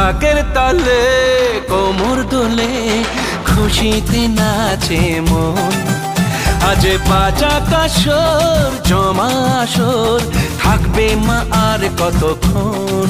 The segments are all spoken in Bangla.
ঢাকের তালে কোমর দোলে খুশিতে নাচে মন। আজ বাজা কাসর জমা আসর থাকবে মা আর কতক্ষণ।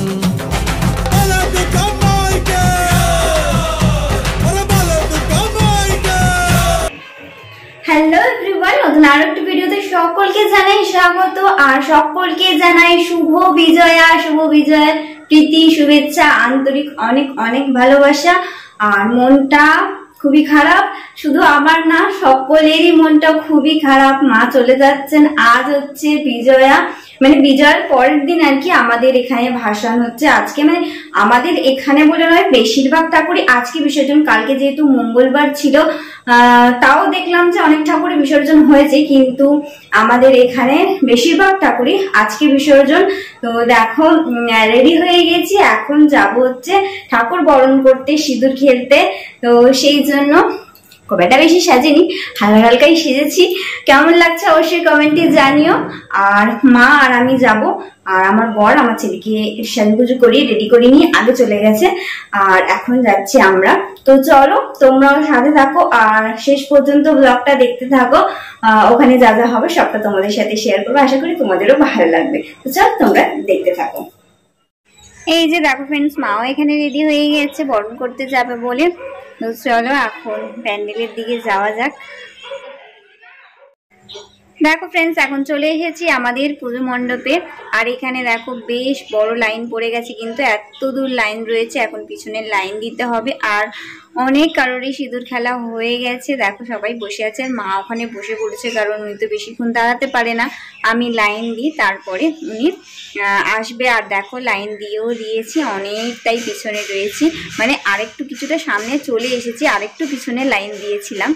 হ্যালো এভরিওয়ান, নতুন আরো একটা ভিডিওতে সকলকে জানাই স্বাগত আর সকলকে জানাই শুভ বিজয়া। শুভ বিজয়ের প্রীতি শুভেচ্ছা, আন্তরিক অনেক অনেক ভালোবাসা। আর মনটা খুবই খারাপ, শুধু আমার না, সকলেরই মনটা খুবই খারাপ। মা চলে যাচ্ছেন। আজ হচ্ছে বিজয়া, মানে বিজয়ের পরের দিন আর কি আমাদের এখানে ভাসান হচ্ছে আজকে। মানে আমাদের এখানে বলে নয়, বেশিরভাগ ঠাকুরই আজকে বিসর্জন। কালকে যেহেতু মঙ্গলবার ছিল, তাও দেখলাম যে অনেক ঠাকুরই বিসর্জন হয়েছে, কিন্তু আমাদের এখানে বেশিরভাগ ঠাকুরই আজকে বিসর্জন। তো দেখো রেডি হয়ে গেছি, এখন যাব হচ্ছে ঠাকুর বরণ করতে, সিঁদুর খেলতে। তো সেই জন্য খুব একটা বেশি সাজিনি, হালকা হালকাই সেজেছি। কেমন লাগছে অবশ্যই কমেন্টে জানিও। আর মা আর আমি যাব, আর আমার বর আমার ছেলেকে সাজুগুজু করিয়ে রেডি করে নিয়ে আগে চলে গেছে, আর এখন যাচ্ছি আমরা। তো চলো তোমরাও সাথে থাকো আর শেষ পর্যন্ত ব্লগটা দেখতে থাকো। ওখানে যা যা হবে সবটা তোমাদের সাথে শেয়ার করবো, আশা করি তোমাদেরও ভালো লাগবে। তো চলো তোমরা দেখতে থাকো। এই যে দেখো ফ্রেন্ডস, মাও এখানে রেডি হয়ে গেছে বরণ করতে যাবে বলে। তো চলো এখন প্যান্ডেলের দিকে যাওয়া যাক। দেখো ফ্রেন্ডস, এখন চলে এসেছি আমাদের পুজো মণ্ডপে। আর এখানে দেখো বেশ বড় লাইন পড়ে গেছে, কিন্তু এত দূর লাইন রয়েছে, এখন পিছনের লাইন দিতে হবে। আর অনেক কারোরই সিঁদুর খেলা হয়ে গেছে। দেখো সবাই বসে আছে, আর মা ওখানে বসে পড়েছে, কারণ উনি তো বেশিক্ষণ দাঁড়াতে পারে না। আমি লাইন দিই, তারপরে উনি আসবে। আর দেখো লাইন দিয়েও দিয়েছি, অনেকটাই পিছনে রয়েছি, মানে আরেকটু কিছুটা সামনে চলে এসেছি, আরেকটু পিছনে লাইন দিয়েছিলাম।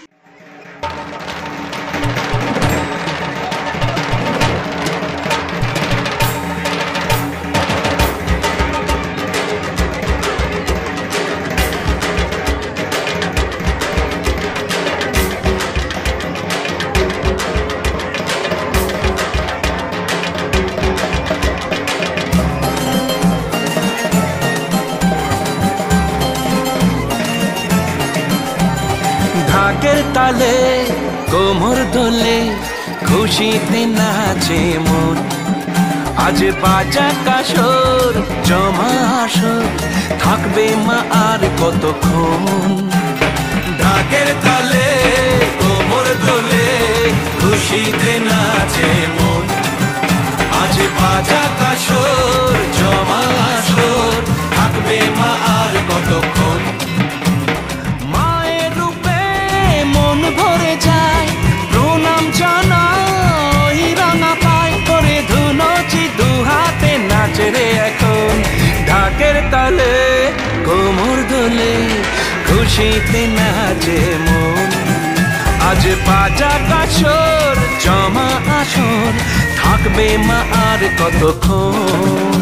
ঢাকের তালে কোমর দোলে খুশিতে নাচে মন। আজ বাজা কাসর জমা আসর থাকবে মা আর কতক্ষণ। ঢাকের তালে কোমর দোলে খুশিতে নাচে মন। আজ বাজা কাসর জমা আসর থাকবে মা আর কতক্ষণ। ভরে যায় প্রণাম জানাই, রাঙা পায় করে ধুনচি দু হাতে নাচে রে এখন। ঢাকের তালে কোমর দোলে খুশিতে নাচে মন। আজ বাজা কাসর জমা আসর থাকবে মা আর কতক্ষণ।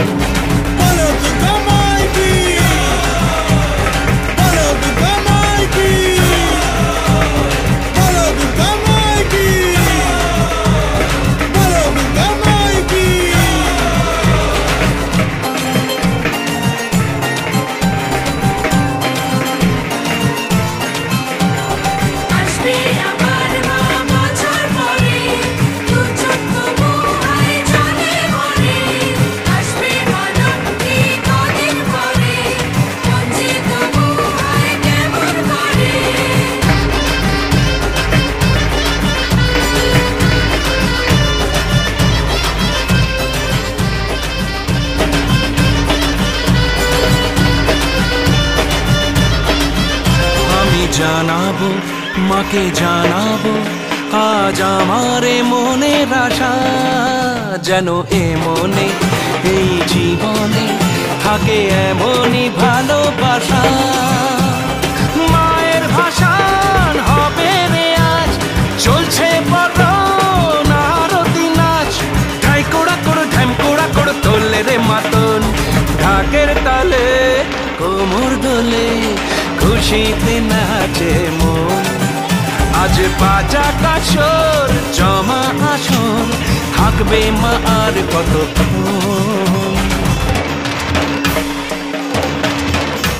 জানাবো মাকে জানাবো আজ আমারে মনের আশা, যেন এ মনে এই জীবনে থাকে এমনই ভালোবাসা। মায়ের ভাষান হবে রে আজ, চলছে বরণ আরতি নাচ। ঢাই কোড়া কোড় ঢ্যাম কোড়া কোড় তোলে রে মাতন। ঢাকের তালে কোমর দোলে খুশিতে নাচে মন। আজ বাজা কাসর জমা আসর থাকবে মা আর কতক্ষণ।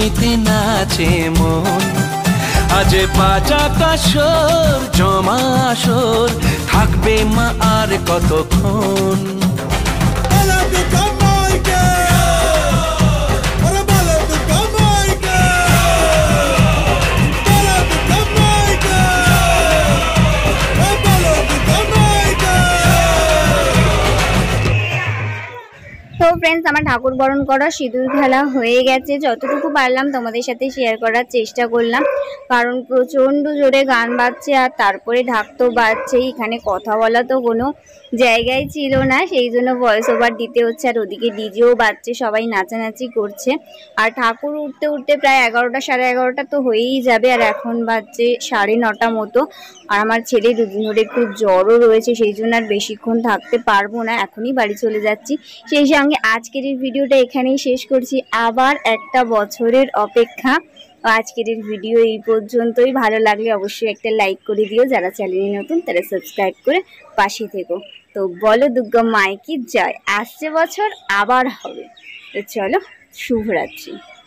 খুশিতে নাচে মন। আজ বাজা কাসর জমা আসর, থাকবে মা আর কতক্ষণ। তো ফ্রেন্ডস, আমার ঠাকুর বরণ করা সিঁদুর খেলা হয়ে গেছে। যতটুকু পারলাম তোমাদের সাথে শেয়ার করার চেষ্টা করলাম, কারণ প্রচণ্ড জোরে গান বাজছে আর তারপরে ঢাক তো বাজছেই। এখানে কথা বলা তো কোনো জায়গায় ছিল না, সেই জন্য ভয়েস ওভার দিতে হচ্ছে। আর ওদিকে ডিজেও বাজছে, সবাই নাচানাচি করছে। আর ঠাকুর উঠতে উঠতে প্রায় 11টা সাড়ে 11টা তো হয়েই যাবে, আর এখন বাজছে 9:30 মতো। আর আমার ছেলে দুদিন ধরে একটু জ্বরও রয়েছে, সেই জন্য আর বেশিক্ষণ থাকতে পারবো না, এখনই বাড়ি চলে যাচ্ছি। সেই সঙ্গে আজকের এই ভিডিওটা এখানেই শেষ করছি, আবার একটা বছরের অপেক্ষা। আজকের এই ভিডিও এই পর্যন্তই। ভালো লাগলে অবশ্যই একটা লাইক করে দিও, যারা চ্যানেলে নতুন তারা সাবস্ক্রাইব করে পাশে থেকো। তো বলো দুর্গা মায়ের কি জয়। আসছে বছর আবার হবে। তো চলো, শুভরাত্রি।